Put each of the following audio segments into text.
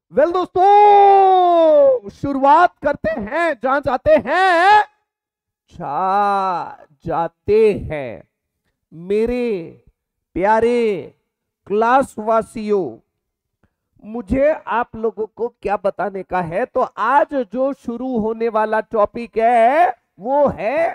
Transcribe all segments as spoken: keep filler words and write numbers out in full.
Well दोस्तों, शुरुआत करते हैं जहां जाते हैं छा जाते हैं मेरे प्यारे क्लास वासियों। मुझे आप लोगों को क्या बताने का है, तो आज जो शुरू होने वाला टॉपिक है वो है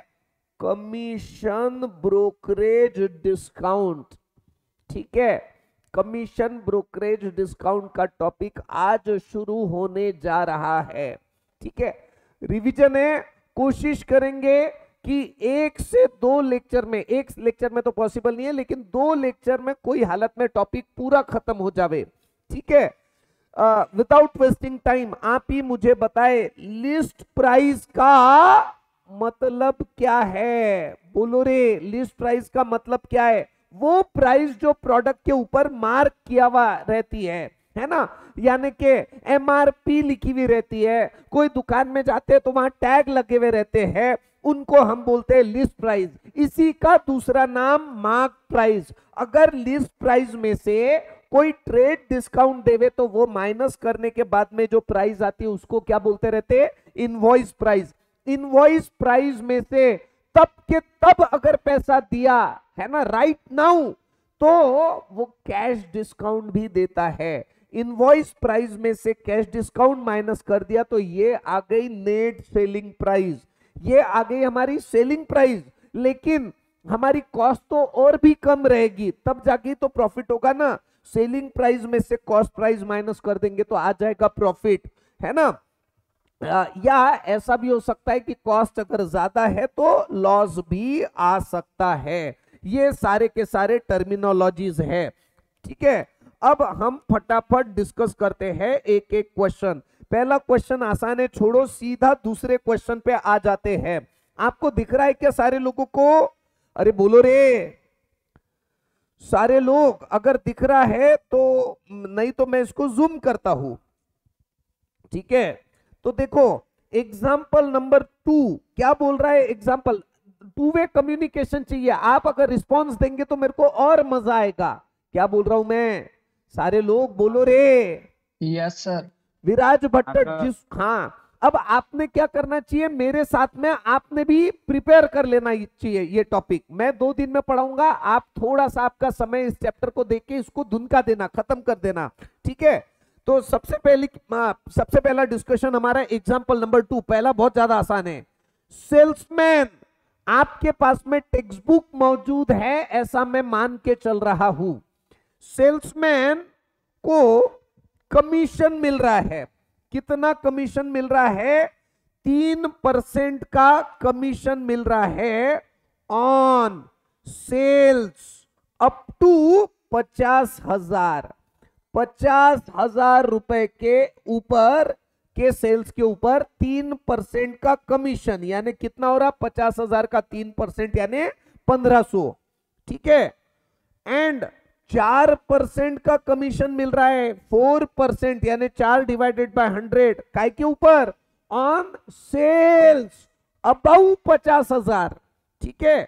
कमीशन ब्रोकरेज डिस्काउंट। ठीक है, कमीशन ब्रोकरेज डिस्काउंट का टॉपिक आज शुरू होने जा रहा है। ठीक है, रिवीजन है, कोशिश करेंगे कि एक से दो लेक्चर में, एक लेक्चर में तो पॉसिबल नहीं है, लेकिन दो लेक्चर में कोई हालत में टॉपिक पूरा खत्म हो जावे। ठीक है, विदाउट वेस्टिंग टाइम आप ही मुझे बताए लिस्ट प्राइस का मतलब क्या है। बोलो रे, लिस्ट प्राइस का मतलब क्या है? वो प्राइस जो प्रोडक्ट के ऊपर मार्क किया हुआ रहती है है ना, यानी कि एमआरपी लिखी हुई रहती है। कोई दुकान में जाते हैं तो वहां टैग लगे हुए रहते हैं, उनको हम बोलते हैं लिस्ट प्राइस। इसी का दूसरा नाम मार्क प्राइस। अगर लिस्ट प्राइस में से कोई ट्रेड डिस्काउंट देवे तो वो माइनस करने के बाद में जो प्राइस आती है उसको क्या बोलते रहते हैं? Invoice price. इनवॉइस प्राइस में से तब के तब अगर पैसा दिया है ना राइट नाउ, तो वो कैश डिस्काउंट भी देता है। इनवॉइस प्राइस में से कैश डिस्काउंट माइनस कर दिया तो ये आ गई नेट सेलिंग प्राइस, ये आ गई हमारी सेलिंग प्राइस। लेकिन हमारी कॉस्ट तो और भी कम रहेगी, तब जाके तो प्रॉफिट होगा ना। सेलिंग प्राइस में से कॉस्ट प्राइस माइनस कर देंगे तो आ जाएगा प्रॉफिट, है ना। या ऐसा भी हो सकता है कि कॉस्ट अगर ज्यादा है तो लॉस भी आ सकता है। ये सारे के सारे टर्मिनोलॉजीज है। ठीक है, अब हम फटाफट डिस्कस करते हैं एक एक क्वेश्चन। पहला क्वेश्चन आसान है, छोड़ो, सीधा दूसरे क्वेश्चन पे आ जाते हैं। आपको दिख रहा है क्या सारे लोगों को? अरे बोलो रे, सारे लोग अगर दिख रहा है तो, नहीं तो मैं इसको जूम करता हूं। ठीक है, तो देखो एग्जाम्पल नंबर टू क्या बोल रहा है। एग्जाम्पल टू वे कम्युनिकेशन चाहिए, आप अगर रिस्पॉन्स देंगे तो मेरे को और मजा आएगा। क्या बोल रहा हूं मैं? सारे लोग बोलो रे। Yes sir. विराज भट्ट जिस, हाँ, अब आपने क्या करना चाहिए, मेरे साथ में आपने भी प्रिपेयर कर लेना चाहिए। ये टॉपिक मैं दो दिन में पढ़ाऊंगा, आप थोड़ा सा आपका समय इस चैप्टर को देख के इसको धुनका देना, खत्म कर देना। ठीक है, तो सबसे पहली सबसे पहला डिस्कशन हमारा एग्जांपल नंबर टू। पहला बहुत ज्यादा आसान है। सेल्समैन, आपके पास में टेक्स्ट बुक मौजूद है ऐसा मैं मान के चल रहा हूं। सेल्समैन को कमीशन मिल रहा है। कितना कमीशन मिल रहा है? तीन परसेंट का कमीशन मिल रहा है ऑन सेल्स अप टू पचास हजार। पचास हजार रुपए के ऊपर के सेल्स के ऊपर तीन परसेंट का कमीशन, यानी कितना हो रहा? पचास हजार का तीन परसेंट यानी पंद्रह सौ। ठीक है, एंड चार परसेंट का कमीशन मिल रहा है, फोर परसेंट यानी चार डिवाइडेड बाय हंड्रेड, काय के ऊपर? ऑन सेल्स अबाउ पचास हजार। ठीक है,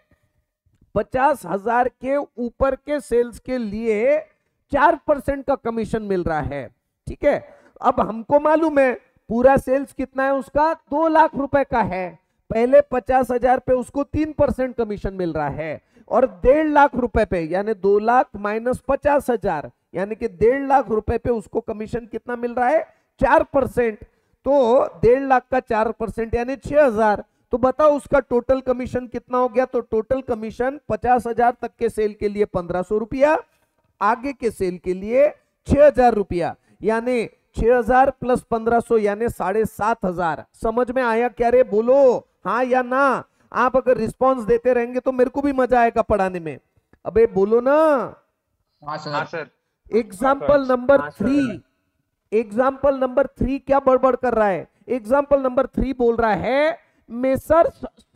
पचास हजार के ऊपर के सेल्स के लिए चार परसेंट का कमीशन मिल रहा है। ठीक है, अब हमको मालूम है पूरा सेल्स कितना है उसका, दो लाख रुपए का है। पहले पचास हजार पे उसको तीन परसेंट कमीशन मिल रहा है, और डेढ़ लाख रुपए पे यानी दो लाख माइनस पचास हजार यानी कि डेढ़ लाख रुपए पे उसको कमीशन कितना मिल रहा है? चार परसेंट। तो डेढ़ लाख का चार परसेंट यानी छह हजार। तो बताओ उसका टोटल कमीशन कितना हो गया? तो टोटल कमीशन पचास हजार तक के सेल के लिए पंद्रह सौ रुपया, आगे के सेल के लिए छह हजार रुपया, यानी छह हजार प्लस पंद्रह सौ यानी साढ़े सात हजार। समझ में आया क्या रे? बोलो हाँ या ना। आप अगर रिस्पांस देते रहेंगे तो मेरे को भी मजा आएगा पढ़ाने में। अबे बोलो ना। हाँ सर। हाँ sir. Example number three, example number three क्या बड़बड़ कर रहा है? एग्जाम्पल नंबर थ्री बोल रहा है मेसर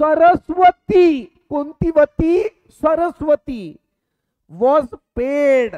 सरस्वती, कौनती वती? सरस्वती was paid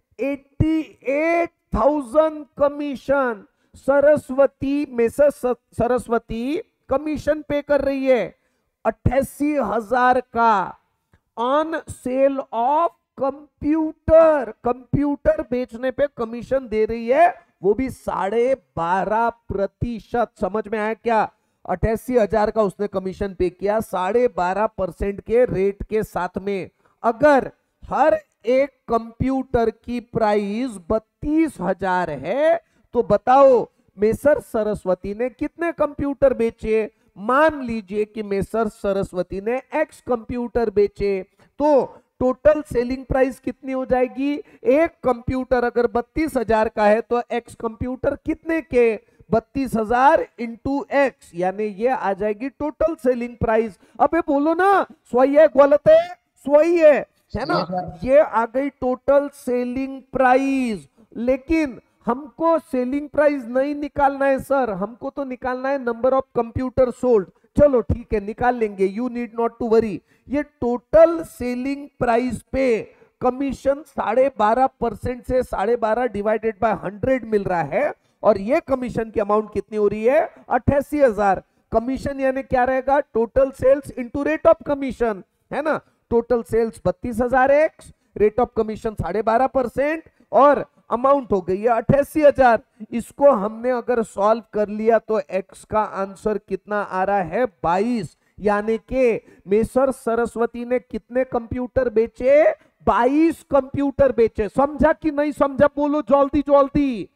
अट्ठासी हज़ार कमीशन। सरस्वती में से सरस्वती कमीशन पे कर रही है अट्ठासी हजार का on sale of computer. Computer बेचने पे कमीशन दे रही है वो भी साढ़े बारह प्रतिशत। समझ में आया क्या? अट्ठासी हजार का उसने कमीशन पे किया साढ़े बारह परसेंट के रेट के साथ में। अगर हर एक कंप्यूटर की प्राइस बत्तीस हजार है तो बताओ मेसर सरस्वती ने कितने कंप्यूटर बेचे? मान लीजिए कि मेसर सरस्वती ने एक्स कंप्यूटर बेचे, तो टोटल सेलिंग प्राइस कितनी हो जाएगी? एक कंप्यूटर अगर बत्तीस हजार का है तो एक्स कंप्यूटर कितने के? बत्तीस हजार इंटू एक्स, यानी ये आ जाएगी टोटल सेलिंग प्राइस। अबे बोलो ना, सही है गलत है? सही है, है ना? ये आ गई टोटल सेलिंग प्राइस। लेकिन हमको सेलिंग प्राइस नहीं निकालना है सर, हमको तो निकालना है नंबर ऑफ कंप्यूटर सोल्ड। चलो ठीक है, निकाल लेंगे, you need not to worry. ये टोटल सेलिंग प्राइस पे कमीशन साढ़े बारह परसेंट से साढ़े बारह डिवाइडेड बाय हंड्रेड मिल रहा है, और ये कमीशन की अमाउंट कितनी हो रही है? अट्ठासी हजार। कमीशन यानी क्या रहेगा? Total sales into rate of commission, है ना? टोटल सेल्स बत्तीस हजार एक्स, रेट ऑफ कमीशन साढ़े बारह परसेंट, और अमाउंट हो गई है अट्ठासी हजार। इसको हमने अगर सॉल्व कर लिया तो एक्स का आंसर कितना आ रहा है? बाईस। यानी कि मेसर सरस्वती ने कितने कंप्यूटर बेचे? बाईस कंप्यूटर बेचे। समझा कि नहीं समझा? बोलो जल्दी जल्दी,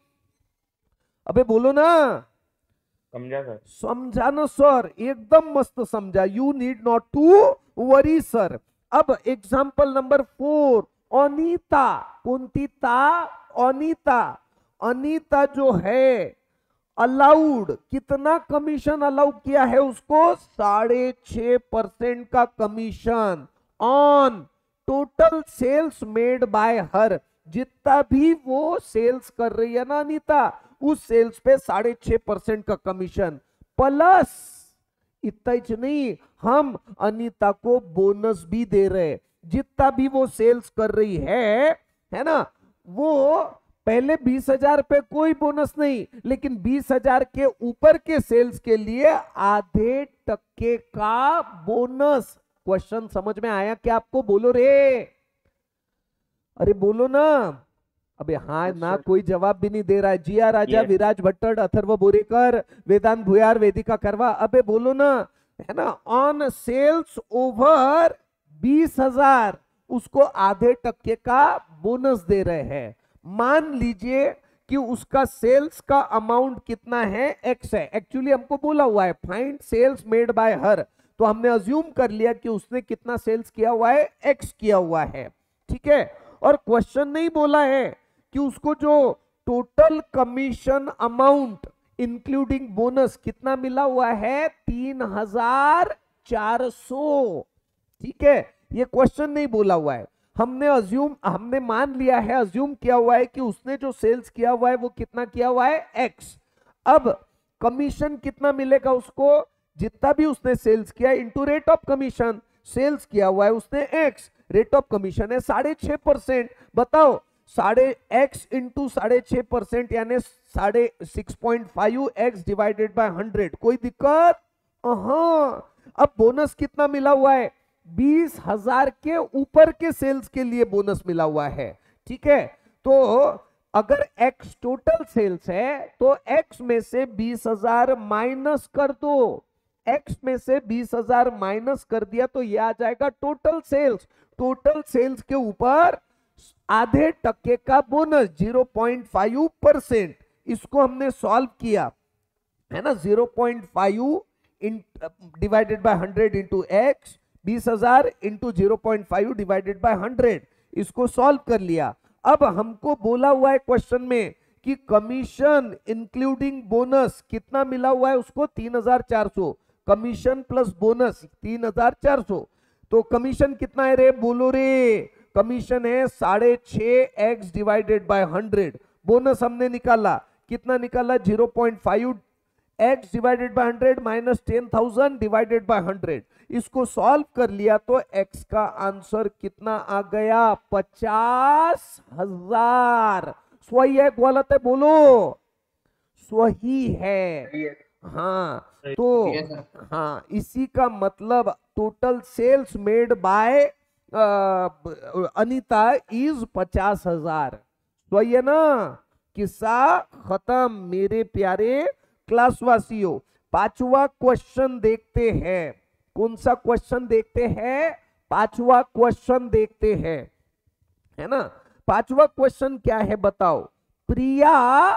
अबे बोलो ना। समझा सर। समझा ना सर, एकदम मस्त समझा। You need not to worry sir. अब एग्जाम्पल नंबर फोर, अनीता। कौनती ता? अनीता। अनीता जो है अलाउड, कितना कमीशन अलाउ किया है उसको? साढ़े छह परसेंट का commission on total sales made by her. जितना भी वो सेल्स कर रही है ना अनीता, उस सेल्स पे साढ़े छह परसेंट का कमीशन, प्लस इतना ही नहीं, हम अनीता को बोनस भी दे रहे। जितना भी वो सेल्स कर रही है, है ना, वो पहले बीस हजार पे कोई बोनस नहीं, लेकिन बीस हजार के ऊपर के सेल्स के लिए आधे टक्के का बोनस। क्वेश्चन समझ में आया क्या आपको? बोलो रे, अरे बोलो ना। अबे हाँ ना, कोई जवाब भी नहीं दे रहा है। जिया राजा, विराज भट्टड़, अथर्व बोरेकर, वेदांत भुयार, वेदिका करवा, अबे बोलो ना, है ना? ऑन सेल्स ओवर बीस हजार उसको आधे टक्के का बोनस दे रहे हैं। मान लीजिए कि उसका सेल्स का अमाउंट कितना है? एक्स है। एक्चुअली हमको बोला हुआ है find sales made by her, तो हमने अज्यूम कर लिया कि उसने कितना सेल्स किया हुआ है? एक्स किया हुआ है, ठीक है। और क्वेश्चन नहीं बोला है कि उसको जो total commission amount including bonus कितना मिला हुआ है? तीन हजार चार सौ, ठीक है। ये क्वेश्चन नहीं बोला हुआ है, हमने अज्यूम, हमने मान लिया है, अज्यूम किया हुआ है कि उसने जो सेल्स किया हुआ है वो कितना किया हुआ है? एक्स। अब कमीशन कितना मिलेगा उसको? जितना भी उसने सेल्स किया into rate of commission. Sales किया हुआ है उसने एक्स, रेट ऑफ कमीशन है साढ़े छह परसेंट। बताओ, साढ़े एक्स इंटू साढ़े छह परसेंट यानी साढ़े six point five x divided by hundred. कोई दिक्कत? हाँ। अब बोनस कितना मिला हुआ है? बीस हजार के ऊपर के सेल्स के लिए बोनस मिला हुआ है, ठीक है। तो अगर एक्स टोटल सेल्स है तो एक्स में से बीस हजार माइनस कर दो। एक्स में से बीस हजार माइनस कर दिया तो यह आ जाएगा टोटल सेल्स। टोटल सेल्स के ऊपर आधे टक्के का bonus zero point five percent. इसको हमने सॉल्व किया, है ना। Zero point five divided by hundred into x, बीस हजार into zero point five divided by hundred, इसको सॉल्व कर लिया। अब हमको बोला हुआ है क्वेश्चन में कि कमीशन इंक्लूडिंग बोनस कितना मिला हुआ है उसको? तीन हजार चार सौ। कमीशन प्लस बोनस तीन हजार चार सौ। तो कमीशन कितना है रे? बोलो रे। कमीशन है साढ़े छह x divided by hundred. Bonus हमने निकाला, कितना निकाला? Zero point five x divided by hundred minus ten thousand divided by hundred. इसको सॉल्व कर लिया तो एक्स का आंसर कितना आ गया? पचास हजार। सही है गलत है? बोलो। सही है, हाँ। तो हाँ, इसी का मतलब total sales made by Anita is पचास हजार। सही है ना? किस्सा खत्म मेरे प्यारे क्लासवासियों। पांचवा क्वेश्चन देखते हैं। कौन सा क्वेश्चन देखते हैं? पांचवा क्वेश्चन देखते हैं, है ना। पांचवा क्वेश्चन क्या है बताओ? प्रिया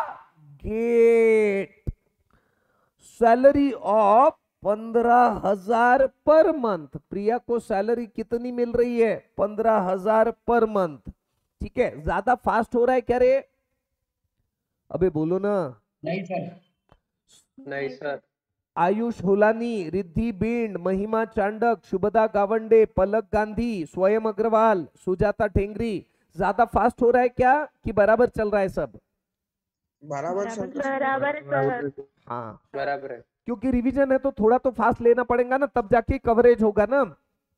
गेट सैलरी ऑफ पंद्रह हजार पर मंथ। प्रिया को सैलरी कितनी मिल रही है? पंद्रह हजार पर मंथ। ठीक है, ज्यादा फास्ट हो रहा है क्या रे? अबे बोलो ना। नहीं सर। नहीं सर। आयुष होलानी, रिद्धि बींड, महिमा चांडक, शुभदा गावंडे, पलक गांधी, स्वयं अग्रवाल, सुजाता ठेंगरी, ज्यादा फास्ट हो रहा है क्या कि बराबर चल रहा है सब? बराबर सर। बराबर सर। हाँ बराबर है। क्योंकि रिवीजन है तो थोड़ा तो फास्ट लेना पड़ेगा ना, तब जाके कवरेज होगा ना।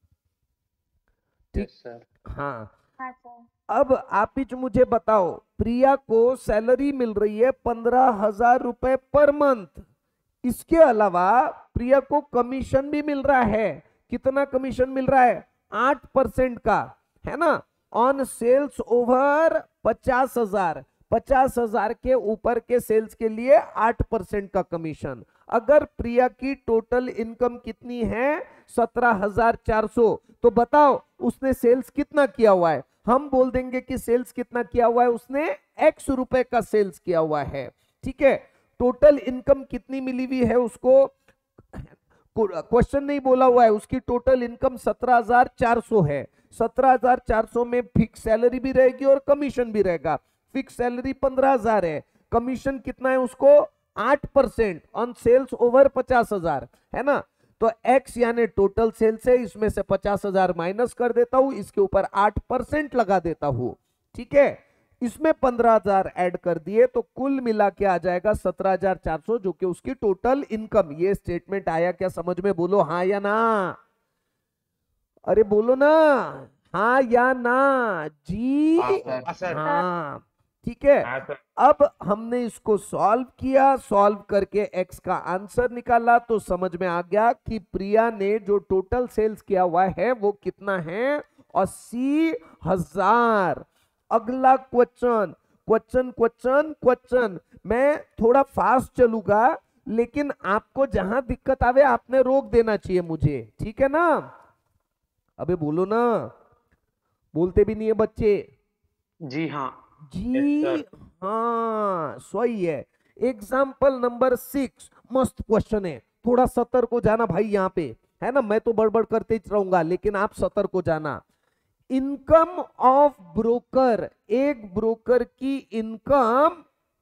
ठीक सर। हाँ, हाँ सर। अब आप ही मुझे बताओ, प्रिया को सैलरी मिल रही है पंद्रह हजार रुपए पर मंथ। इसके अलावा प्रिया को कमीशन भी मिल रहा है। कितना कमीशन मिल रहा है? आठ परसेंट का, है ना, ऑन सेल्स ओवर पचास हजार। पचास हजार के ऊपर के सेल्स के लिए आठ परसेंट का कमीशन। अगर प्रिया की टोटल इनकम कितनी है? सत्रह हजार चार सौ। तो बताओ उसने सेल्स कितना किया हुआ है? हम बोल देंगे कि सेल्स कितना किया हुआ है उसने? एक्स रुपए का सेल्स किया हुआ है। ठीक है, टोटल इनकम कितनी मिली हुई है उसको? क्वेश्चन नहीं बोला हुआ है। उसकी टोटल इनकम सत्रह हजार चार सौ है। सत्रह हजार चार सौ में फिक्स सैलरी भी रहेगी और कमीशन भी रहेगा। फिक्स सैलरी पंद्रह हजार है, कमीशन कितना है उसको? आठ परसेंट ऑन सेल्स ओवर पचास हजार, है ना। तो एक्स यानी टोटल सेल्स है, इसमें से पचास हजार माइनस कर देता हूं, इसके ऊपर आठ परसेंट लगा देता हूं। ठीक है, इसमें पंद्रह हजार ऐड कर दिए तो कुल मिला के आ जाएगा सत्रह हजार चार सौ, जो कि उसकी टोटल इनकम। ये स्टेटमेंट आया क्या समझ में? बोलो हाँ या ना। अरे बोलो ना, हाँ या ना जी। हाँ सर। हाँ ठीक है। हाँ सर। अब हमने इसको सॉल्व किया, सॉल्व करके एक्स का आंसर निकाला तो समझ में आ गया कि प्रिया ने जो टोटल सेल्स किया हुआ है वो कितना है? अस्सी हजार। अगला क्वेश्चन, क्वेश्चन क्वेश्चन क्वेश्चन। मैं थोड़ा फास्ट चलूंगा, लेकिन आपको जहां दिक्कत आवे आपने रोक देना चाहिए मुझे, ठीक है ना। अबे बोलो ना, बोलते भी नहीं है बच्चे। जी हाँ। जी Yes, हाँ, सही है। एग्जाम्पल नंबर सिक्स, मस्त क्वेश्चन है। थोड़ा सतर्क हो जाना भाई यहाँ पे, है ना। मैं तो बड़बड़ करते ही रहूंगा, लेकिन आप सतर्क हो जाना। इनकम ऑफ ब्रोकर, एक ब्रोकर की इनकम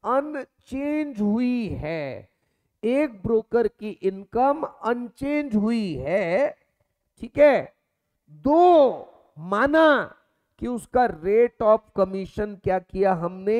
अनचेंज हुई है। एक ब्रोकर की इनकम अनचेंज हुई है, ठीक है। दो, माना कि उसका रेट ऑफ कमीशन क्या किया हमने?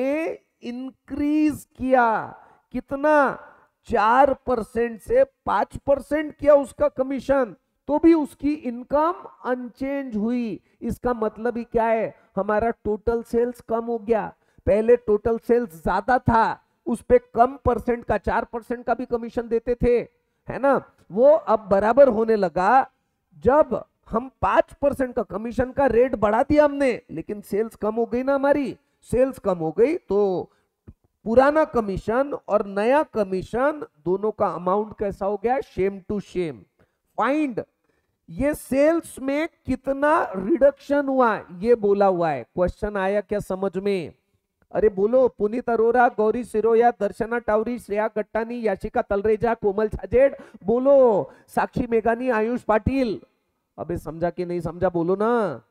इंक्रीज किया। कितना? चार परसेंट से पांच परसेंट किया उसका कमीशन, तो भी उसकी इनकम अनचेंज हुई। इसका मतलब ही क्या है? हमारा टोटल सेल्स कम हो गया। पहले टोटल सेल्स ज्यादा था, उस पे कम परसेंट का, चार परसेंट का भी कमीशन देते थे, है ना। वो अब बराबर होने लगा। जब हम पांच परसेंट का कमीशन का रेट बढ़ा दिया हमने, लेकिन सेल्स कम हो गई ना हमारी। सेल्स कम हो गई तो पुराना कमीशन और नया कमीशन दोनों का अमाउंट कैसा हो गया? Same to same. फाइंड ये सेल्स में कितना रिडक्शन हुआ, ये बोला हुआ है। क्वेश्चन आया क्या समझ में? अरे बोलो। पुनीत अरोरा, गौरी सिरोया, दर्शना टावरी, श्रेया गट्टानी, याशिका तलरेजा, कोमल छाजेड़, बोलो। साक्षी मेघानी, आयुष पाटिल। अबे समझा कि नहीं समझा? बोलो ना।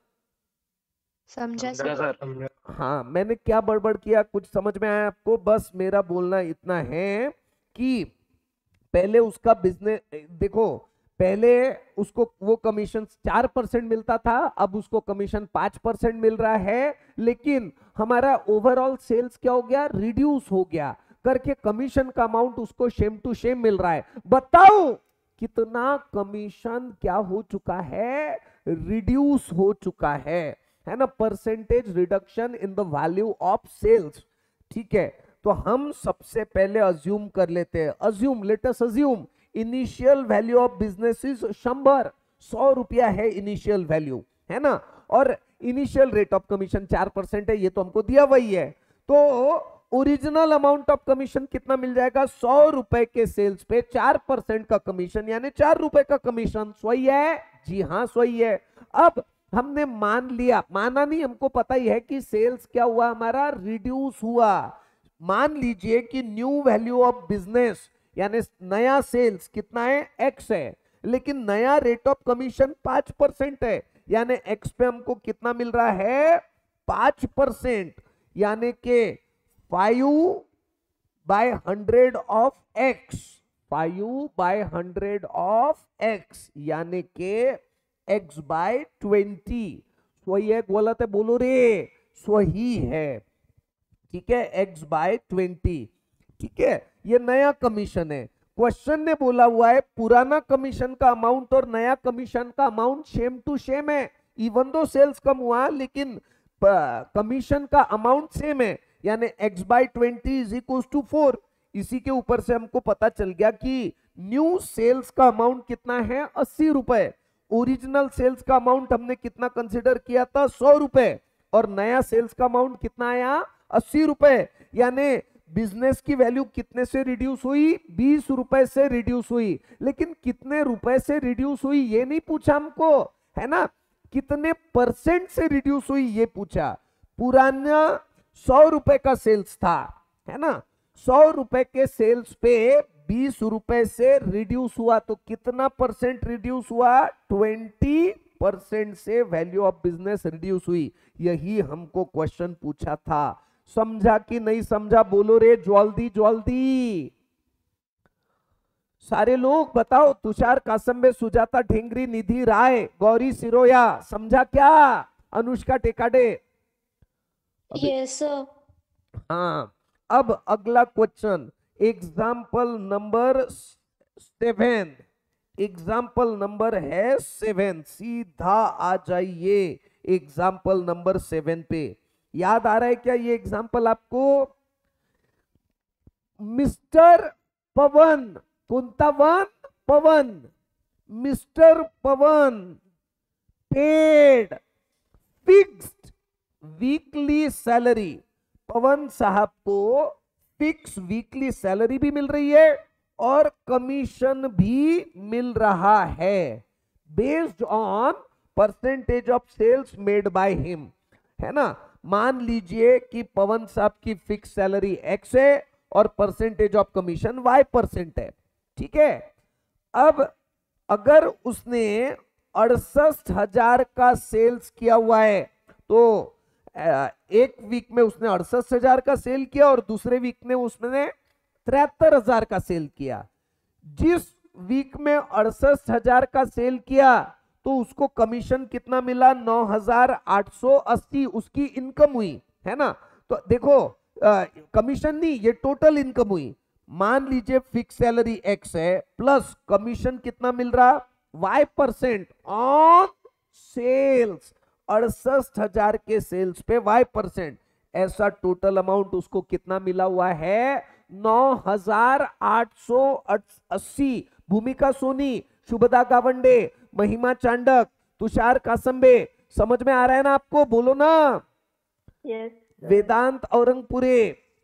समझा सर। सर। हाँ, मैंने क्या बड़बड़ किया, कुछ समझ में आया आपको? बस मेरा बोलना इतना है कि पहले उसका बिजनेस देखो, पहले उसको वो कमीशन चार परसेंट मिलता था, अब उसको कमीशन पांच परसेंट मिल रहा है, लेकिन हमारा ओवरऑल सेल्स क्या हो गया? रिड्यूस हो गया करके कमीशन का अमाउंट उसको सेम टू सेम मिल रहा है। बताओ कितना कमीशन क्या हो चुका है? रिड्यूस हो चुका है, है ना। Percentage reduction in the value of sales, ठीक है। तो हम सबसे पहले अज्यूम कर लेते हैं, assume let us assume initial value of business is शंबर, सौ रुपया है इनिशियल वैल्यू, है ना। और इनिशियल रेट ऑफ कमीशन चार परसेंट है, ये तो हमको दिया वही है। तो ओरिजिनल अमाउंट ऑफ कमीशन कितना मिल जाएगा? सौ रुपए के सेल्स पे चार परसेंट का कमीशन, यानी चार रुपए का कमीशन। सही है? जी हाँ सही है। अब हमने मान लिया, माना नहीं, हमको पता ही है कि सेल्स क्या हुआ हमारा, रिड्यूस हुआ। मान लीजिए कि न्यू वैल्यू ऑफ बिजनेस यानी नया सेल्स कितना है? एक्स है, लेकिन नया रेट ऑफ कमीशन पांच परसेंट है, यानी एक्स पे हमको कितना मिल रहा है? पांच परसेंट, यानी के five by hundred of x, five by hundred of x, यानी के एक्स बाय ट्वेंटी। सही है गलत है? बोलो रे। सही है, ठीक है, एक्स बाय ट्वेंटी। ठीक है, ये नया कमीशन है। क्वेश्चन ने बोला हुआ है पुराना कमीशन का अमाउंट और नया कमीशन का अमाउंट सेम टू सेम है। इवन दो सेल्स कम हुआ लेकिन कमीशन का अमाउंट सेम है, यानी x by twenty is equal to four. इसी के ऊपर से हमको पता चल गया कि न्यू सेल्स का अमाउंट कितना है? अस्सी रुपए। ओरिजिनल सेल्स का अमाउंट हमने कितना कंसिडर किया था? सौ रुपए। और नया सेल्स का अमाउंट कितना आया? अस्सी रुपए। यानी बिजनेस की वैल्यू कितने से रिड्यूस हुई? बीस रुपए से रिड्यूस हुई। लेकिन कितने रुपए से रिड्यूस हुई ये नहीं पूछा हमको, है ना, कितने परसेंट से रिड्यूस हुई ये पूछा। पुराना सौ रुपए का सेल्स था, है ना, सौ रुपए के सेल्स पे बीस रुपए से रिड्यूस हुआ, तो कितना परसेंट रिड्यूस हुआ? ट्वेंटी परसेंट से वैल्यू ऑफ बिजनेस रिड्यूस हुई। यही हमको क्वेश्चन पूछा था। समझा कि नहीं समझा? बोलो रे जल्दी जल्दी। सारे लोग बताओ। तुषार कासंबे, सुजाता ढेंगरी, निधि राय, गौरी सिरोया। समझा क्या? अनुष्का टेकाडे। Yes sir. हाँ, अब अगला question, example number seven. Example number है सेवन। सीधा आ जाइए एग्जाम्पल नंबर सेवन पे। याद आ रहा है क्या ये एग्जाम्पल आपको? मिस्टर पवन, कोणता one? Pawan. Mister Pawan paid fixed weekly salary. Pawan साहब को फिक्स वीकली सैलरी भी मिल रही है और कमीशन भी मिल रहा है, based on percentage of sales made by him, है ना। मान लीजिए कि पवन साहब की फिक्स सैलरी एक्स है और percentage of commission y percent है, ठीक है। अब अगर उसने अड़सठ हजार का सेल्स किया हुआ है, तो एक वीक में उसने अड़सठ हजार का सेल किया और दूसरे वीक में उसने तिहत्तर हजार का सेल किया। जिस वीक में अड़सठ हजार का सेल किया तो उसको कमीशन कितना मिला? नौ हजार आठ सौ अस्सी उसकी इनकम हुई, है ना। तो देखो कमीशन नहीं, ये टोटल इनकम हुई। मान लीजिए फिक्स सैलरी एक्स है प्लस कमीशन कितना मिल रहा? Y percent on sales. अड़सठ हजार के सेल्स पे वाई परसेंट, ऐसा टोटल अमाउंट उसको कितना मिला हुआ है? नौ हजार आठ सौ अस्सी। भूमिका सोनी, शुभदा गावंडे, महिमा चांडक, तुषार कासंबे, समझ में आ रहा है ना आपको? बोलो ना। यस। वेदांत औरंगपुरे,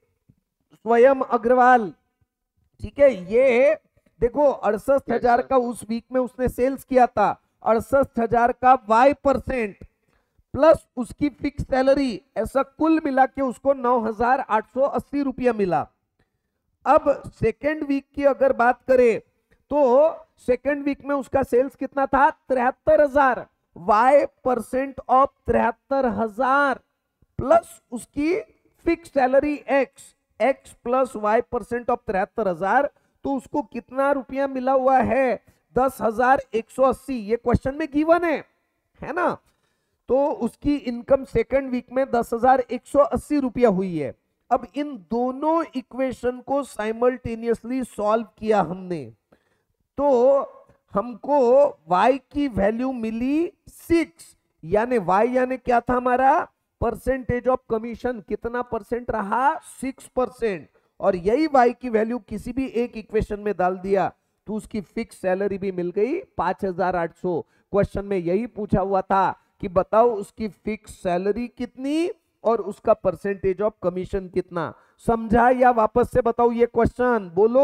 स्वयं अग्रवाल, ठीक है। ये देखो अड़सठ हजार का उस वीक में उसने सेल्स किया था, अड़सठ हजार का वाई परसेंट प्लस उसकी फिक्स सैलरी, ऐसा कुल मिला के उसको नौ हजार आठ सौ अस्सी रुपया मिला। अब सेकेंड वीक की अगर बात करें तो सेकेंड वीक में उसका सेल्स कितना था? तिहत्तर हजार। वाई परसेंट ऑफ तिहत्तर हजार प्लस उसकी fix salary x, x plus y percent of तिहत्तर हजार, तो उसको कितना रुपया मिला हुआ है? दस हजार एक सौ अस्सी। ये क्वेश्चन में गिवन है, है ना। तो उसकी इनकम सेकेंड वीक में दस हजार एक सौ अस्सी रुपया हुई है। अब इन दोनों इक्वेशन को साइमल्टेनियसली सॉल्व किया हमने, तो हमको y की वैल्यू मिली सिक्स, यानी y यानी क्या था हमारा? परसेंटेज ऑफ कमीशन कितना परसेंट रहा? Six percent. और यही y की वैल्यू किसी भी एक इक्वेशन में डाल दिया तो उसकी फिक्स सैलरी भी मिल गई पांच हजार आठ सौ। क्वेश्चन में यही पूछा हुआ था कि बताओ उसकी फिक्स सैलरी कितनी और उसका परसेंटेज ऑफ कमीशन कितना। समझा या वापस से बताओ ये क्वेश्चन? बोलो।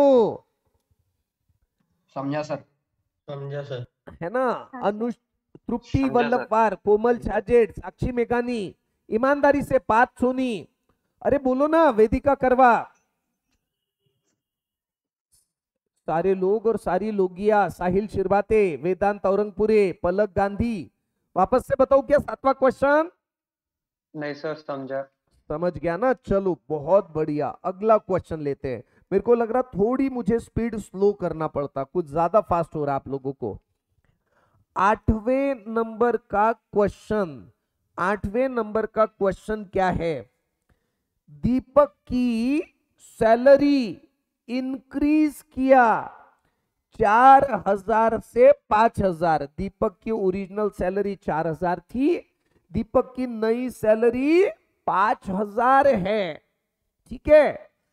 समझा सर। समझा सर। है ना? हाँ। अनुष तृप्ति समझा, वल्लभवार, कोमल छाजेड़, साक्षी मेघानी, ईमानदारी से बात सुनी। अरे बोलो ना, वेदिका करवा, सारे लोग और सारी लोगिया, साहिल शिरवाते, वेदांत औरंगपुरे, पलक गांधी। वापस से बताओ क्या सातवां क्वेश्चन? नहीं सर, समझा। समझ गया ना? चलो बहुत बढ़िया, अगला क्वेश्चन लेते हैं। मेरे को लग रहा थोड़ी मुझे स्पीड स्लो करना पड़ता, कुछ ज्यादा फास्ट हो रहा आप लोगों को। आठवें नंबर का क्वेश्चन, आठवें नंबर का क्वेश्चन क्या है? दीपक की सैलरी इंक्रीज किया चार हजार से पांच हजार। दीपक की ओरिजिनल सैलरी चार हजार थी, दीपक की नई सैलरी पांच हजार है। ठीक है।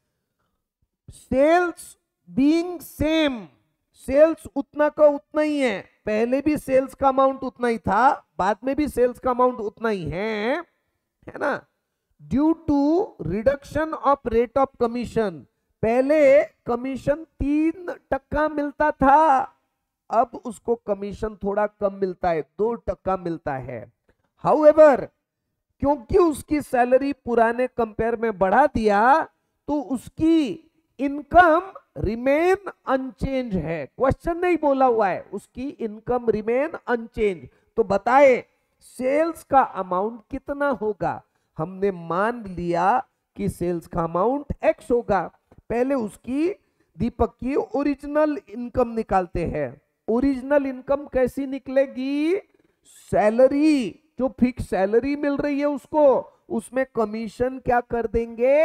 सेल्स बीइंग सेम, सेल्स उतना का उतना ही है, पहले भी सेल्स का अमाउंट उतना ही था, बाद में भी सेल्स का अमाउंट उतना ही है, है ना? Due to reduction of rate of commission, पहले कमीशन तीन टक्का मिलता था, अब उसको कमीशन थोड़ा कम मिलता है, दो टक्का मिलता है। हाउएवर, क्योंकि उसकी सैलरी पुराने कंपेयर में बढ़ा दिया, तो उसकी इनकम रिमेन अनचेंज है। क्वेश्चन नहीं बोला हुआ है, उसकी इनकम रिमेन अनचेंज। तो बताए सेल्स का अमाउंट कितना होगा? हमने मान लिया कि सेल्स का अमाउंट एक्स होगा। पहले उसकी, दीपक की ओरिजिनल इनकम निकालते हैं। ओरिजिनल इनकम कैसी निकलेगी? सैलरी, जो फिक्स सैलरी मिल रही है उसको, उसमें कमीशन क्या कर देंगे?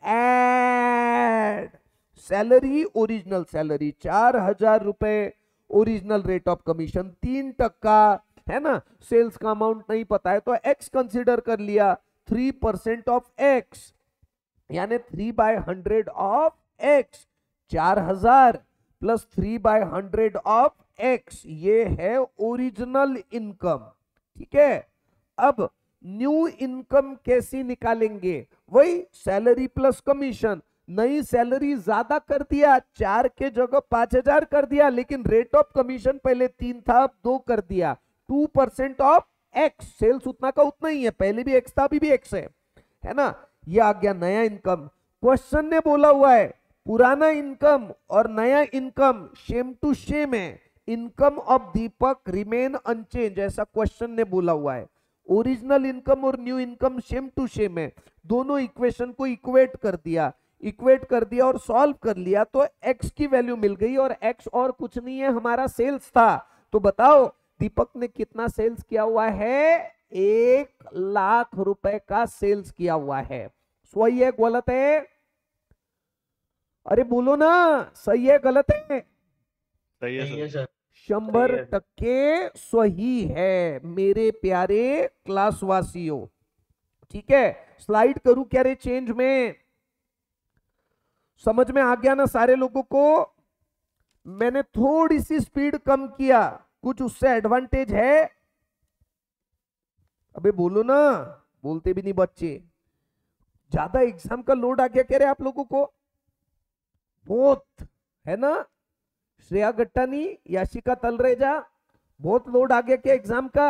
ऐड। सैलरी, ओरिजिनल सैलरी चार हजार रुपए, ओरिजिनल रेट ऑफ कमीशन तीन टक्का, है ना? सेल्स का अमाउंट नहीं पता है तो एक्स कंसीडर कर लिया, थ्री परसेंट ऑफ एक्स, यानी three by hundred of x. चार हजार plus three by hundred of x, ये है ओरिजिनल इनकम। ठीक है। अब न्यू इनकम कैसी निकालेंगे? वही सैलरी प्लस कमीशन। नई सैलरी ज्यादा कर दिया, चार के जगह पांच हजार कर दिया, लेकिन रेट ऑफ कमीशन पहले तीन था, अब दो कर दिया, two percent of x. Sales उतना का उतना ही है, पहले भी एक्स था, अभी भी एक्स है, है ना? ये आ गया नया इनकम। क्वेश्चन ने बोला हुआ है पुराना इनकम और नया इनकम सेम टू सेम है, income of Deepak remain unchanged, ऐसा क्वेश्चन ने बोला हुआ है। ओरिजिनल इनकम और new income same to same है, दोनों इक्वेशन को इक्वेट कर दिया, इक्वेट कर दिया और सॉल्व कर लिया तो x की वैल्यू मिल गई, और x और कुछ नहीं है, हमारा सेल्स था। तो बताओ दीपक ने कितना सेल्स किया हुआ है? एक लाख रुपए का सेल्स किया हुआ है। सही है गलत है? अरे बोलो ना, सही है गलत है? सही है सर। शंबर सही है। टक्के सही है मेरे प्यारे क्लासवासियों। ठीक है। स्लाइड करूं क्या रे चेंज में? समझ में आ गया ना सारे लोगों को? मैंने थोड़ी सी स्पीड कम किया, कुछ उससे एडवांटेज है? अबे बोलो ना, बोलते भी नहीं बच्चे। ज्यादा एग्जाम का लोड आ गया कह रहे आप लोगों को? बहुत है ना? श्रेया गट्टानी, याशिका तलरेजा, बहुत लोड आ गया क्या एग्जाम का?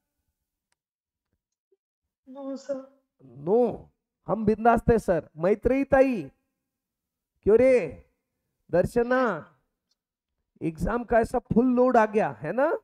No sir. नो, हम बिंदास थे सर। मैत्रेयी ताई, क्यों रे? दर्शना, एग्जाम का ऐसा फुल लोड आ गया है ना?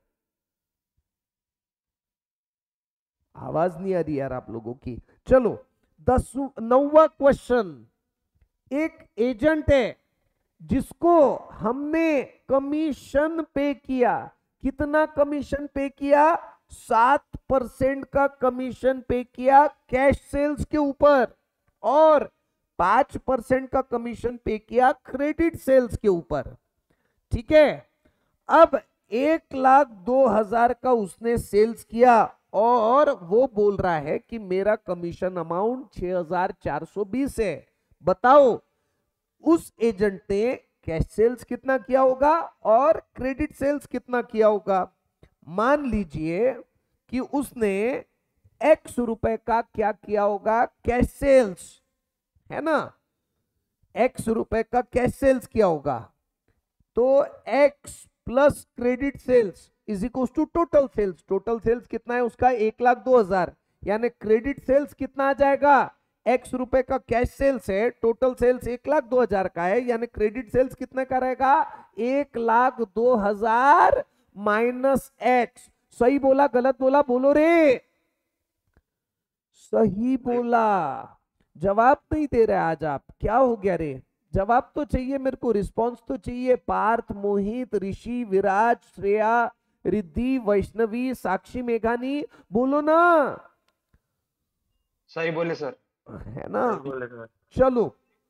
आवाज नहीं आ रही यार आप लोगों की। चलो दस नौवा क्वेश्चन। एक एजेंट है जिसको हमने कमीशन पे किया, कितना कमीशन पे किया? सात परसेंट का कमीशन पे किया कैश सेल्स के ऊपर, और पांच परसेंट का कमीशन पे किया क्रेडिट सेल्स के ऊपर। ठीक है। अब एक लाख दो हजार का उसने सेल्स किया और वो बोल रहा है कि मेरा कमीशन अमाउंट छह हजार चार सौ बीस है। बताओ उस एजेंट ने कैश सेल्स कितना किया होगा और क्रेडिट सेल्स कितना किया होगा? मान लीजिए कि उसने एक्स रुपए का क्या किया होगा? कैश सेल्स, है ना? एक्स रुपए का कैश सेल्स किया होगा, तो x plus credit sales is equal to total sales. Total sales कितना है उसका, एक लाख दो हजार, यानी क्रेडिट सेल्स कितना आ जाएगा, एक्स रुपए का कैश सेल्स है, टोटल सेल्स एक लाख दो हजार का है, यानी क्रेडिट सेल्स कितने का रहेगा, एक लाख दो हजार माइनस एक्स। सही बोला गलत बोला, बोलो रे। सही बोला। जवाब नहीं दे रहे आज आप, क्या हो गया रे? जवाब तो चाहिए मेरे को, रिस्पॉन्स तो चाहिए। पार्थ, मोहित, ऋषि, विराज, श्रेया, रिद्धि, वैष्णवी, साक्षी, मेघानी, बोलो ना। सही बोले सर। है ना? चलो,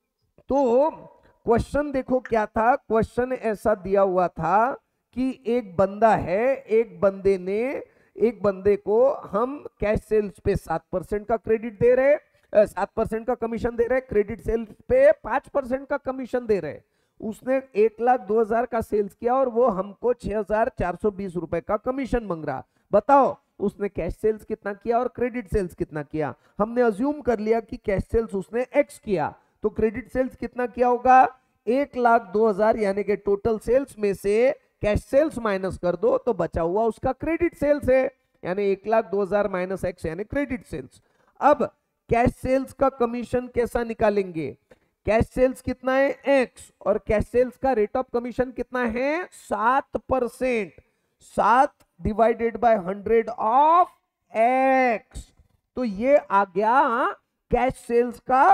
तो क्वेश्चन देखो क्या था। क्वेश्चन ऐसा दिया हुआ था कि एक बंदा है, एक बंदे ने एक बंदे को हम कैश सेल्स पे सात परसेंट का क्रेडिट दे रहे, सात परसेंट का कमीशन दे रहे, क्रेडिट सेल्स पे पांच परसेंट का कमीशन दे रहे। उसने एक लाख दो हजार का सेल्स किया और वो हमको छह हजार चार सौ बीस रुपए का कमीशन मांग रहा। बताओ उसने कैश सेल्स कितना किया और क्रेडिट सेल्स कितना किया। हमने अज्यूम कर लिया कि कैश सेल्स उसने एक्स किया, तो क्रेडिट सेल्स कितना किया होगा, एक लाख दो हजार, यानी कि टोटल सेल्स में से कैश सेल्स माइनस कर दो तो बचा हुआ उसका क्रेडिट सेल्स है, यानी एक लाख दो हजार माइनस एक्स यानी क्रेडिट सेल्स। अब कैश सेल्स का कमीशन कैसा निकालेंगे, कैश सेल्स कितना है एक्स और कैश सेल्स का रेट ऑफ कमीशन कितना है सात परसेंट, सात divided by hundred of x, तो ये आ गया कैश सेल्स का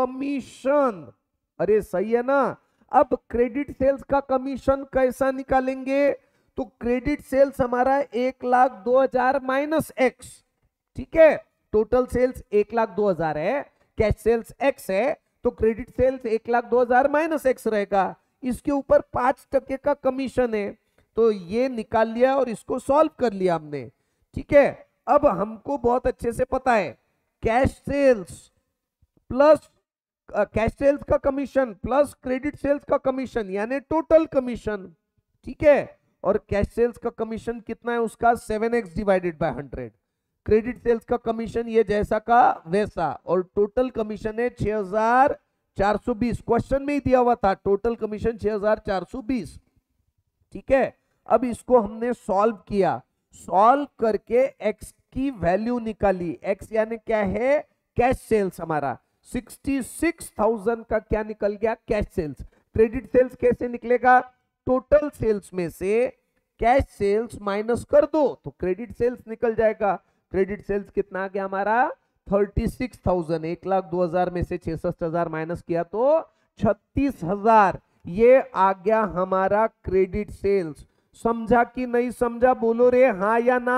कमीशन। अरे सही है ना। अब क्रेडिट सेल्स का कमीशन कैसा निकालेंगे, तो क्रेडिट सेल्स हमारा एक लाख दो हजार माइनस एक्स, ठीक है, टोटल सेल्स एक लाख दो हजार है, कैश सेल्स एक्स है, तो क्रेडिट सेल्स एक लाख दो हजार माइनस एक्स रहेगा। इसके ऊपर पांच टके का कमीशन है, तो ये निकाल लिया और इसको सॉल्व कर लिया हमने, ठीक है। अब हमको बहुत अच्छे से पता है cash sales plus cash sales का कमीशन प्लस क्रेडिट सेल्स का कमीशन यानी टोटल कमीशन, ठीक है। और कैश सेल्स का कमीशन कितना है उसका seven x divided by hundred, credit sales का कमीशन ये जैसा का वैसा, और टोटल कमीशन है छह हजार चार सौ बीस। क्वेश्चन में ही दिया हुआ था टोटल कमीशन छह हजार चार सौ बीस, ठीक है। अब इसको हमने सॉल्व किया, सॉल्व करके x की वैल्यू निकाली। x यानी क्या है कैश सेल्स, हमारा छियासठ हज़ार का क्या निकल गया कैश सेल्स। क्रेडिट सेल्स कैसे निकलेगा, टोटल सेल्स में से कैश सेल्स माइनस कर दो तो क्रेडिट सेल्स निकल जाएगा। क्रेडिट सेल्स कितना आ गया हमारा छत्तीस हज़ार, एक लाख दो हजार में से छियासठ हजार माइनस किया तो छत्तीस हजार, ये आ गया हमारा क्रेडिट सेल्स। समझा कि नहीं समझा, बोलो रे हाँ या ना।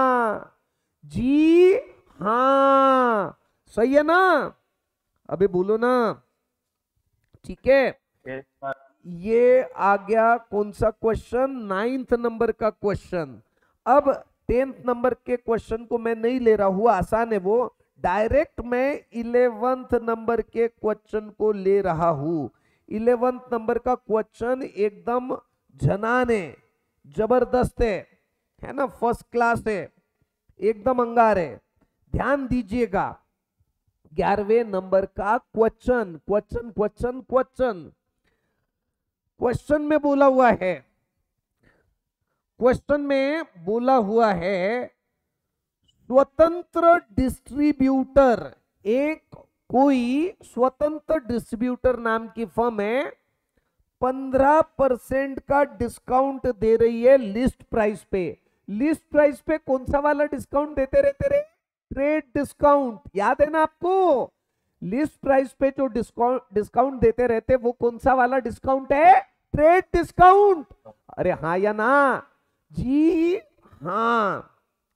जी हाँ, सही है ना, अबे बोलो ना, ठीक है। ये आ गया कौन सा क्वेश्चन, नाइन्थ नंबर का क्वेश्चन। अब टेंथ नंबर के क्वेश्चन को मैं नहीं ले रहा हूं, आसान है वो, डायरेक्ट मैं इलेवेंथ नंबर के क्वेश्चन को ले रहा हूं। इलेवेंथ नंबर का क्वेश्चन एकदम झनान है, जबरदस्त है, है ना, फर्स्ट क्लास है, एकदम अंगार है। ध्यान दीजिएगा, ग्यारहवें नंबर का question question question question question में बोला हुआ है, क्वेश्चन में बोला हुआ है स्वतंत्र डिस्ट्रीब्यूटर, एक कोई स्वतंत्र डिस्ट्रीब्यूटर नाम की फर्म है, पंद्रह परसेंट का डिस्काउंट दे रही है लिस्ट प्राइस पे। लिस्ट प्राइस पे कौन सा वाला डिस्काउंट देते रहते रहे, ट्रेड डिस्काउंट, याद है ना आपको। लिस्ट प्राइस पे जो डिस्काउंट डिस्काउंट देते रहते वो कौन सा वाला डिस्काउंट है, ट्रेड डिस्काउंट। अरे हाँ या ना, जी हाँ।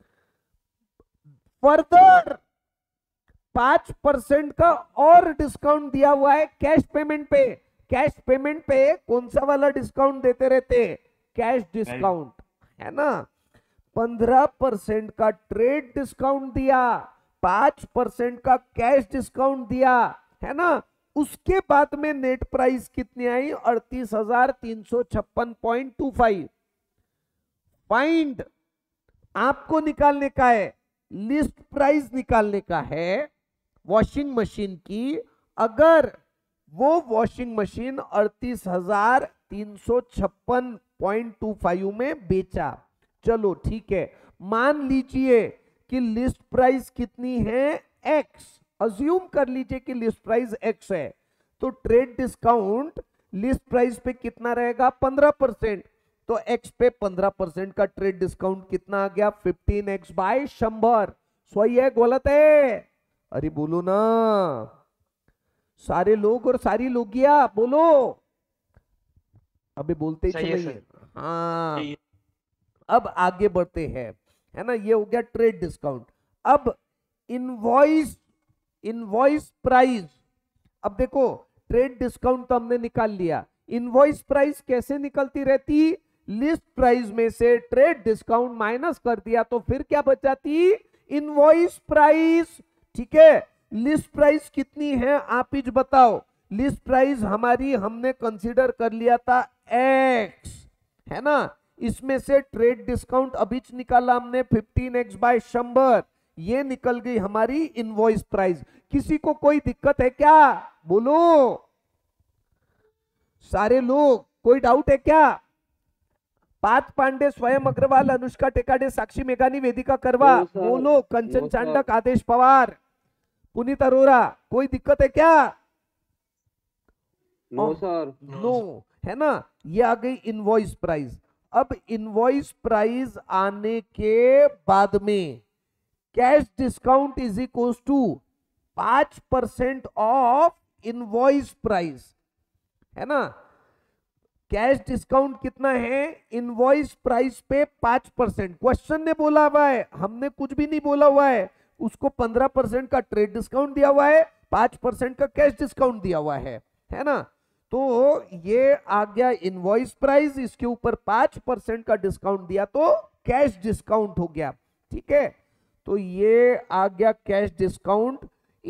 फर्दर पांच परसेंट का और डिस्काउंट दिया हुआ है कैश पेमेंट पे। कैश पेमेंट पे कौन सा वाला डिस्काउंट देते रहते, कैश डिस्काउंट, है ना। पंद्रह परसेंट का ट्रेड डिस्काउंट दिया, पांच परसेंट का कैश डिस्काउंट दिया, है ना। उसके बाद में नेट प्राइस कितनी आई, अड़तीस हजार तीन सौ छप्पन पॉइंट टू फाइव। फाइंड आपको निकालने का है, लिस्ट प्राइस निकालने का है वॉशिंग मशीन की। अगर वो वॉशिंग मशीन अड़तीस हजार तीन सौ छप्पन पॉइंट टू फाइव में बेचा। चलो ठीक है, मान लीजिए कि लिस्ट प्राइस कितनी है, एक्स। अज्यूम कर लीजिए कि लिस्ट प्राइस एक्स है, तो ट्रेड डिस्काउंट लिस्ट प्राइस पे कितना रहेगा, पंद्रह परसेंट। तो एक्स पे पंद्रह परसेंट का ट्रेड डिस्काउंट कितना आ गया, फिफ्टीन एक्स बाय शंबर। सही है गलत है? अरे बोलो ना सारे लोग और सारी लोगिया, बोलो। अबे बोलते ही चले। हाँ, अब आगे बढ़ते हैं, है ना। ये हो गया ट्रेड डिस्काउंट। अब इनवॉइस इनवॉइस प्राइस। अब देखो ट्रेड डिस्काउंट तो हमने निकाल लिया, इनवॉइस प्राइस कैसे निकलती रहती, लिस्ट प्राइस में से ट्रेड डिस्काउंट माइनस कर दिया तो फिर क्या बच जाती, इनवॉइस प्राइस। ठीक है, लिस्ट प्राइस कितनी है आप ही बताओ। लिस्ट प्राइस हमारी हमने कंसीडर कर लिया था एक्स, है ना। इसमें से ट्रेड डिस्काउंट अभी निकाला हमने फिफ्टीन एक्स बाय शंबर, ये निकल गई हमारी इनवॉइस प्राइस। किसी को कोई दिक्कत है क्या, बोलो सारे लोग, कोई डाउट है क्या? पार्थ पांडे, स्वयं अग्रवाल, अनुष्का टेकाडे, साक्षी मेघानी, वेदिका करवा, बोलो कंचन चांडक, आदेश पवार, पुनीत अरोरा, कोई दिक्कत है क्या? No sir. नो, है ना। ये आ गई इनवॉइस प्राइस। अब इनवॉइस प्राइस आने के बाद में cash discount is equal to पांच परसेंट ऑफ इनवॉइस प्राइस, है ना। कैश डिस्काउंट कितना है, इनवॉइस प्राइस पे पांच परसेंट। क्वेश्चन ने बोला हुआ है, हमने कुछ भी नहीं बोला हुआ है। उसको पंद्रह परसेंट का ट्रेड डिस्काउंट दिया हुआ है, पांच परसेंट का कैश डिस्काउंट दिया हुआ है, है ना। तो ये आ गया इनवॉइस प्राइस, इसके ऊपर पांच परसेंट का डिस्काउंट दिया तो कैश डिस्काउंट हो गया। ठीक है, तो ये आ गया कैश डिस्काउंट।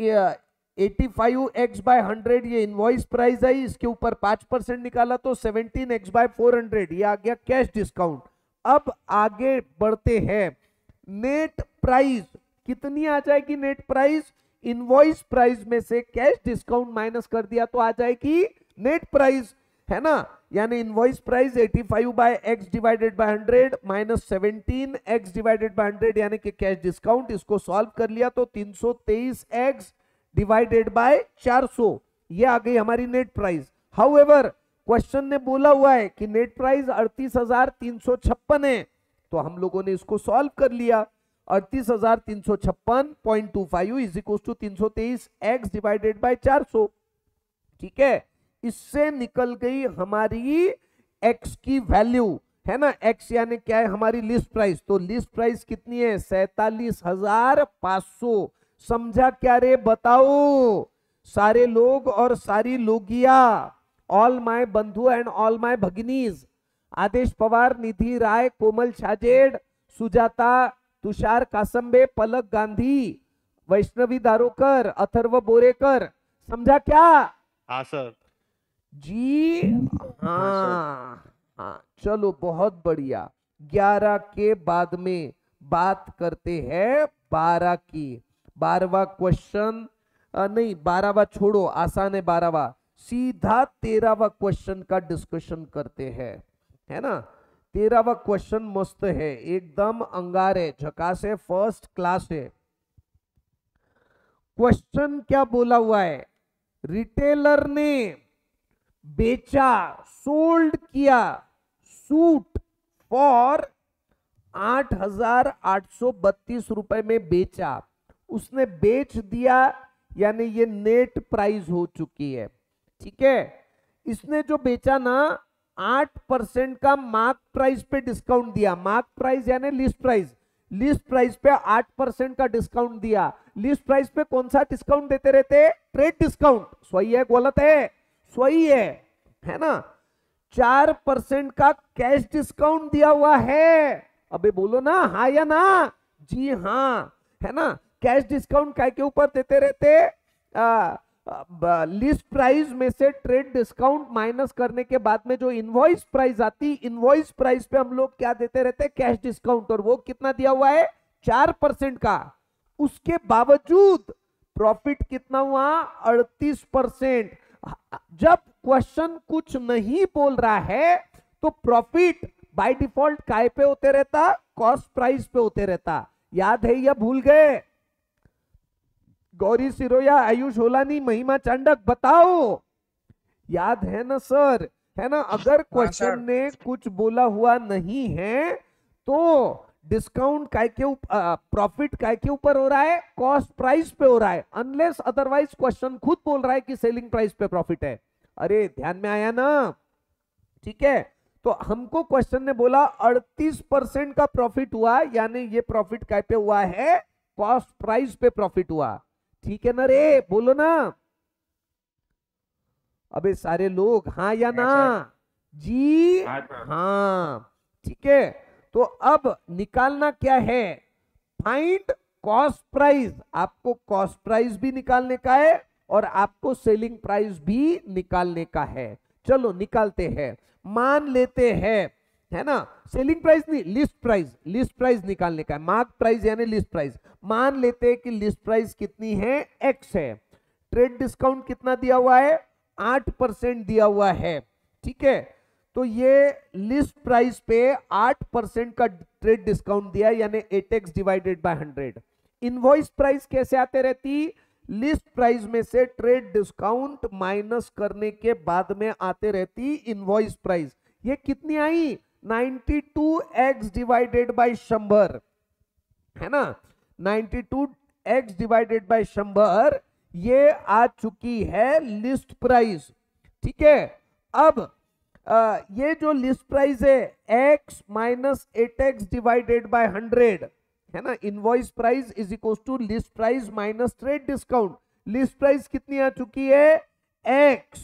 पचासी एक्स बाय हंड्रेड ये इनवॉइस प्राइस आई, इसके ऊपर पांच परसेंट निकाला तो सत्रह एक्स बाय फोर हंड्रेड, ये आ गया कैश डिस्काउंट। अब आगे बढ़ते हैं, नेट प्राइस कितनी आ जाएगी, नेट प्राइस इनवॉइस प्राइस में से कैश डिस्काउंट माइनस कर दिया तो आ जाएगी नेट प्राइस, है ना। यानी इनवॉइस प्राइस पचासी by x divided by hundred minus seventeen x divided by hundred, यानी कि कैश डिस्काउंट। इसको सॉल्व कर लिया तो तीन सौ तेईस एक्स डिवाइडेड बाय चार सौ, ये आ गई हमारी नेट प्राइस। हाउएवर क्वेश्चन ने बोला हुआ है कि नेट प्राइस अड़तीस हजार तीन सौ छप्पन है, तो हम लोगों ने इसको सॉल्व कर लिया। अड़तीस हजार तीन सौ छप्पन point two five is equal to तीन सौ तेईस एक्स डिवाइडेड बाय चार सौ। ठीक है, इससे निकल गई हमारी x की वैल्यू, है ना। x यानी क्या है, हमारी लिस्ट प्राइस। तो लिस्ट प्राइस कितनी है, सैतालीस हजार पांच सौ। समझा क्या रे, बताओ सारे लोग और सारी लोगिया, ऑल माय बंधु एंड ऑल माय भगिनीज। आदेश पवार, निधि राय, कोमल छाजेड़, सुजाता, तुषार कासंबे, पलक गांधी, वैष्णवी दारोकर, अथर्व बोरेकर। समझा क्या? हाँ सर जी। हाँ हाँ, चलो बहुत बढ़िया। ग्यारह के बाद में बात करते हैं बारह की। बारहवा क्वेश्चन, नहीं बारहवा छोड़ो, आसान है बारहवा। सीधा तेरहवा क्वेश्चन का डिस्कशन करते हैं, है ना। तेरहवा क्वेश्चन मस्त है, एकदम अंगार है, झकास है, फर्स्ट क्लास है। क्वेश्चन क्या बोला हुआ है, रिटेलर ने बेचा, सोल्ड किया सूट फॉर आठ हजार आठ सौ बत्तीस रुपए में बेचा। उसने बेच दिया, यानी ये नेट प्राइस हो चुकी है। ठीक है, इसने जो बेचा ना, आठ परसेंट का मार्क प्राइस पे डिस्काउंट दिया। मार्क प्राइस यानी लिस्ट प्राइस, लिस्ट प्राइस पे आठ परसेंट का डिस्काउंट दिया। लिस्ट प्राइस पे कौन सा डिस्काउंट देते रहते, ट्रेड डिस्काउंट। सही है गलत है? सही है, है ना। चार परसेंट का कैश डिस्काउंट दिया हुआ है। अबे बोलो ना हाँ या ना। जी हाँ, है ना। कैश डिस्काउंट काय के ऊपर देते रहते, आ, लिस्ट प्राइस में से ट्रेड डिस्काउंट माइनस करने के बाद में जो इनवॉइस प्राइस आती, इनवॉइस प्राइस पे हम लोग क्या देते रहते, कैश डिस्काउंट। और वो कितना दिया हुआ है, चार परसेंट का। उसके बावजूद प्रॉफिट कितना हुआ, अड़तीस परसेंट। जब क्वेश्चन कुछ नहीं बोल रहा है तो प्रॉफिट बाय डिफॉल्ट काय पे होते रहता, कॉस्ट प्राइस पे होते रहता। याद है या भूल गए? गौरी सिरोया, आयुष होलानी, महिमा चांडक, बताओ याद है ना सर? है ना? अगर क्वेश्चन ने कुछ बोला हुआ नहीं है तो डिस्काउंट काय के ऊपर, प्रॉफिट काय के ऊपर हो रहा है, कॉस्ट प्राइस पे हो रहा है, अनलेस अदरवाइज क्वेश्चन खुद बोल रहा है कि सेलिंग प्राइस पे प्रॉफिट है। अरे ध्यान में आया ना? ठीक है, तो हमको क्वेश्चन ने बोला अड़तीस परसेंट का प्रॉफिट हुआ, यानी ये प्रॉफिट काय पे हुआ है, कॉस्ट प्राइस पे प्रॉफिट हुआ। ठीक है ना रे? बोलो ना अबे सारे लोग, हाँ या ना? जी हाँ, ठीक है। तो अब निकालना क्या है? Find cost price. आपको कॉस्ट प्राइस भी निकालने का है और आपको सेलिंग प्राइस भी निकालने का है। चलो निकालते हैं। मान लेते हैं, है ना, सेलिंग प्राइस नहीं, लिस्ट प्राइस, लिस्ट प्राइस निकालने का है, मार्क प्राइस यानी लिस्ट प्राइस। मान लेते हैं कि लिस्ट प्राइस कितनी है, एक्स है। ट्रेड डिस्काउंट कितना दिया हुआ है, आठ परसेंट दिया हुआ है। ठीक है, तो ये लिस्ट प्राइस पे आठ परसेंट का ट्रेड डिस्काउंट दिया, यानी eight x divided by hundred. Invoice price कैसे आते रहती? लिस्ट प्राइस में से ट्रेड डिस्काउंट माइनस करने के बाद में आते रहती इनवॉइस प्राइस। ये कितनी आई? Ninety two x divided by शंबर, है ना, ninety two x divided by शंबर, ये आ चुकी है लिस्ट प्राइस। ठीक है, अब आ, ये जो लिस्ट प्राइस है x minus eight x divided by hundred, है ना, invoice price is equal to list price minus trade discount. List price कितनी आ चुकी है? x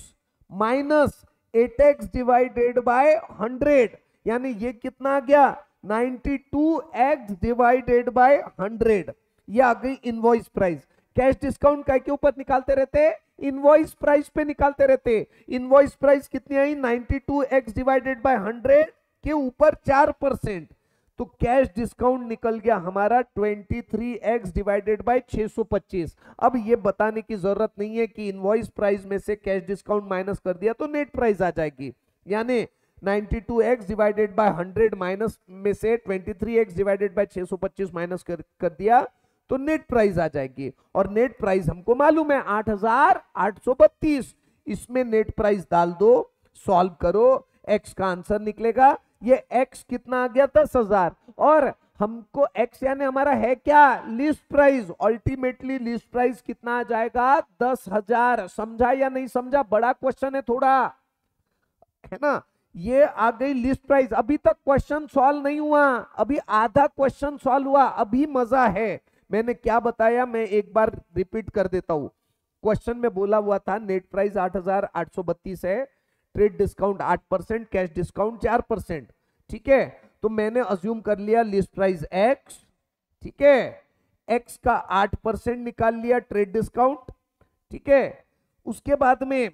minus eight x divided by hundred, यानी ये कितना आ गया? Ninety two x divided by hundred. ये आ गई इनवॉइस प्राइस। कैश डिस्काउंट काय के ऊपर निकालते रहते? इनवॉइस प्राइस पे निकालते रहते। इनवॉइस प्राइस कितनी आई? Ninety two x divided by hundred के ऊपर चार परसेंट, तो कैश डिस्काउंट निकल गया हमारा twenty three x divided by छह सौ पच्चीस। अब ये बताने की जरूरत नहीं है कि इनवॉइस प्राइस में से कैश डिस्काउंट माइनस कर दिया तो नेट प्राइस आ जाएगी, यानी ninety two x divided by hundred minus में से twenty three x divided by छह सौ पच्चीस माइनस कर, कर दिया तो नेट प्राइस आ जाएगी। और नेट प्राइस हमको मालूम है आठ हजार आठ सौ बत्तीस। इसमें नेट प्राइस डाल दो, सॉल्व करो, एक्स का आंसर निकलेगा। ये एक्स कितना आ गया? दस हजार। और हमको एक्स यानी हमारा है क्या? List price. Ultimately list price कितना आ जाएगा? दस हजार। समझा या नहीं समझा? बड़ा क्वेश्चन है थोड़ा, है ना। ये आ गई लिस्ट प्राइस। अभी तक क्वेश्चन सॉल्व नहीं हुआ, अभी आधा क्वेश्चन सॉल्व हुआ, अभी मजा है। मैंने क्या बताया मैं एक बार रिपीट कर देता हूं। क्वेश्चन में बोला हुआ था नेट प्राइस आठ हजार आठ सौ बत्तीस है, ट्रेड डिस्काउंट आठ परसेंट, कैश डिस्काउंट चार परसेंट। ठीक है, तो मैंने अज्यूम कर लिया लिस्ट प्राइस एक्स। ठीक है, एक्स का आठ परसेंट निकाल लिया ट्रेड डिस्काउंट। ठीक है, उसके बाद में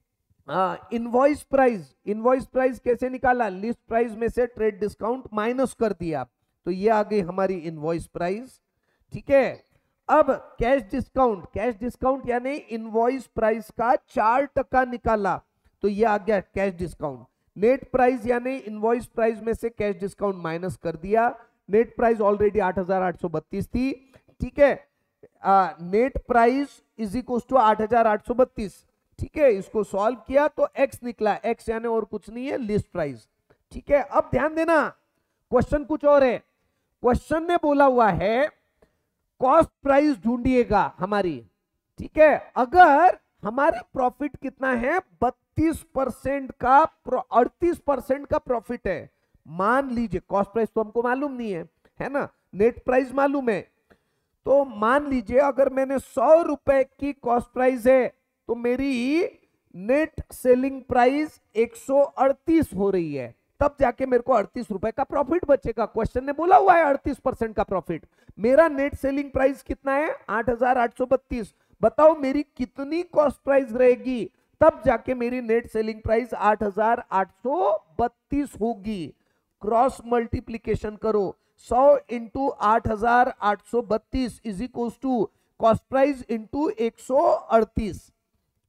इनवॉइस प्राइस, इनवॉइस प्राइस कैसे निकाला? लिस्ट प्राइस में से ट्रेड डिस्काउंट माइनस कर दिया, तो ये आ गई हमारी इनवॉइस प्राइस। ठीक है, अब कैश डिस्काउंट, कैश डिस्काउंट यानी इनवॉइस प्राइस का चार टका निकाला, तो ये आ गया कैश डिस्काउंट। नेट प्राइस यानी इनवॉइस प्राइस में से कैश डिस्काउंट माइनस कर दिया। नेट प्राइस ऑलरेडी आठ हजार आठ सौ बत्तीस थी। ठीक है, net price is equal to आठ हजार आठ सौ बत्तीस। ठीक है, इसको सॉल्व किया तो एक्स निकला, एक्स यानी और कुछ नहीं है, लिस्ट प्राइस। ठीक है, अब ध्यान देना, क्वेश्चन कुछ और है। क्वेश्चन ने बोला हुआ है कॉस्ट प्राइस ढूंढिएगा हमारी। ठीक है, अगर हमारे प्रॉफिट कितना है? बत्तीस परसेंट का, अड़तीस परसेंट का प्रॉफिट है। मान लीजिए कॉस्ट प्राइस तो हमको मालूम नहीं है, है ना, नेट प्राइस मालूम है। तो मान लीजिए अगर मैंने सौ रुपए की कॉस्ट प्राइस है तो मेरी नेट सेलिंग प्राइस एक सौ अड़तीस हो रही है, तब जाके मेरे को अड़तीस रुपए का प्रॉफिट बचेगा। क्वेश्चन ने बोला हुआ है अड़तीस परसेंट का प्रॉफिट। मेरा नेट सेलिंग प्राइस कितना है? आठ हजार आठ सौ बत्तीस। बताओ मेरी कितनी कॉस्ट प्राइस रहेगी, तब जाके मेरी नेट सेलिंग प्राइस आठ हजार आठ सौ बत्तीस होगी। क्रॉस मल्टीप्लीकेशन करो, सौ इंटू आठ हजार आठ सौ बत्तीस is equal to cost price into एक सौ अड़तीस।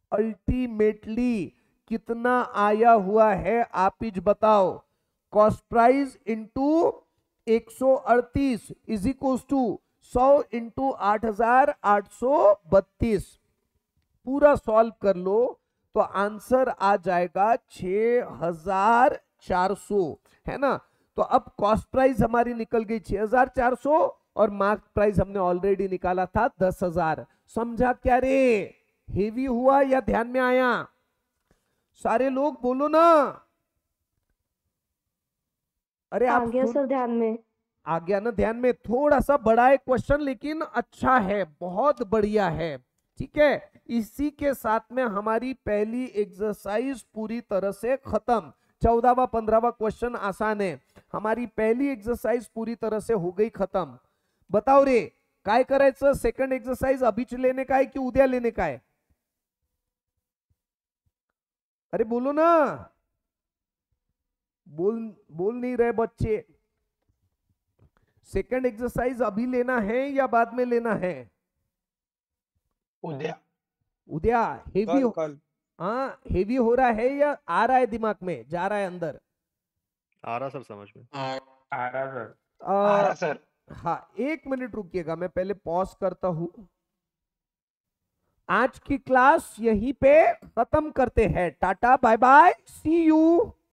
अल्टीमेटली कितना आया हुआ है आप ही बताओ। कॉस्ट प्राइस इंटू एक सौ अड़तीस इज इक्वल टू सौ इंटू आठ हजार आठ सौ बत्तीस। पूरा सॉल्व कर लो तो आंसर आ जाएगा छह हजार चार सौ, है ना। तो अब कॉस्ट प्राइस हमारी निकल गई छह हजार चार सौ और मार्क प्राइस हमने ऑलरेडी निकाला था दस हजार। समझा क्या रे? हेवी हुआ या ध्यान में आया? सारे लोग बोलो ना। अरे आ आप गया सुन- सर ध्यान में। आ गया ना ध्यान में। थोड़ा सा बड़ा है क्वेश्चन लेकिन अच्छा है, बहुत बढ़िया है। ठीक है, इसी के साथ में हमारी पहली एक्सरसाइज पूरी तरह से खत्म। चौदहवा पंद्रहवा क्वेश्चन आसान है। हमारी पहली एक्सरसाइज पूरी तरह से हो गई खत्म। बताओ रे, काय करायचं? सेकंड एक्सरसाइज अभीच लेने का है कि उद्या लेने का है? अरे बोलो ना, बोल बोल नहीं रहे बच्चे। सेकंड एक्सरसाइज अभी लेना है या बाद में लेना है? उद्या उद्या। हेवी कल कल हाँ, हेवी हो रहा है या आ रहा है दिमाग में, जा रहा है अंदर? आ रहा सर समझ में। आ आ रहा सर आ, आ रहा सर हाँ, एक मिनट रुकिएगा, मैं पहले पॉज करता हूं। आज की क्लास यहीं पे खत्म करते हैं। Tata bye bye, see you.